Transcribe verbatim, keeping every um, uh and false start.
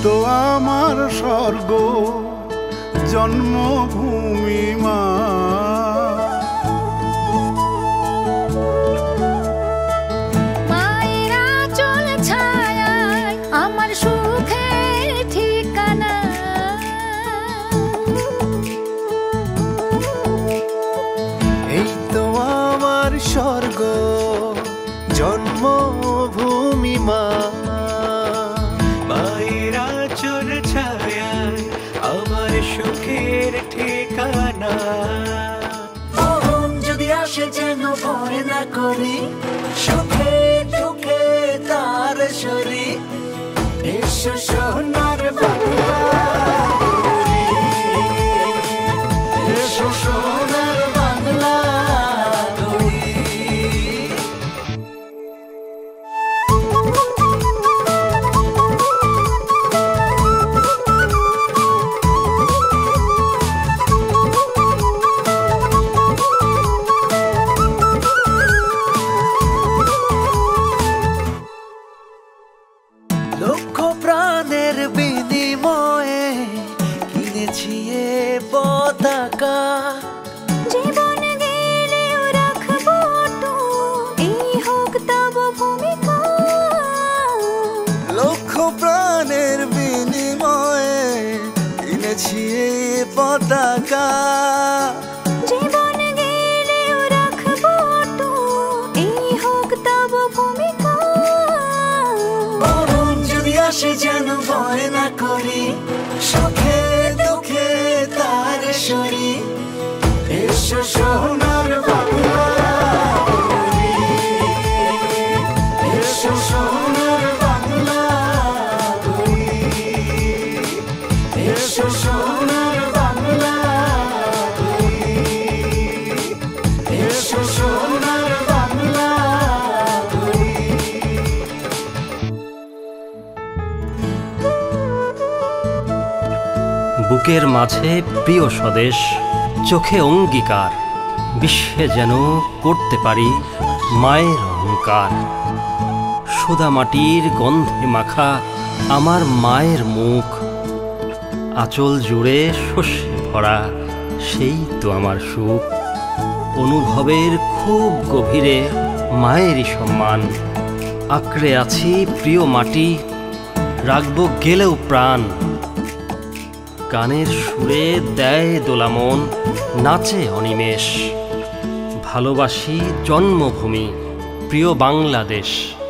তো আমার স্বর্গ জন্মভূমি মা। মায়ের আঁচল ছায়ায় আমার সুখের ঠিকানা, এই তো আমার স্বর্গ জন্মভূমি মা। মায়ের আঁচল ছায়ায় আমার সুখের ঠিকানা। মরণ যদি আসে যেন ভয় না করি, সুখে দুঃখে তার শরী। এসো সোনার বাংলা, এসো সোনার বাংলা। লক্ষ প্রাণের বিনিময়ে কিনেছি এ পতাকা। জীবন গেলেও রাখবো তো, এই হোক তব ভূমিকা। লক্ষ প্রাণের বিনিময়ে কিনেছি এ পতাকা। জীবন গেলেও রাখবো তো, এই হোক তব ভূমিকা। মরণ যদি আসে যেন ভয় না করি, সুখে দুঃখে তার শরী। এসো সোনার বাংলা, এসো সোনার বাংলা, এসো সোনার বাংলা, এসো সোনার বাংলা। বুকের মাঝে প্রিয় স্বদেশ, চোখে অঙ্গীকার, বিশ্বে যেন করতে পারি মায়ের অহংকার। সুদা মাটির গন্ধে মাখা আমার মায়ের মুখ, আঁচল জুড়ে শস্যে ভরা সেই তো আমার সুখ। অনুভবের খুব গভীরে মায়েরই সম্মান, আঁকড়ে আছি প্রিয় মাটি, রাখব গেলেও প্রাণ। গানের সুরে দেয় দোলা মন, নাচে অনিমেষ। ভালোবাসি জন্মভূমি প্রিয় বাংলাদেশ।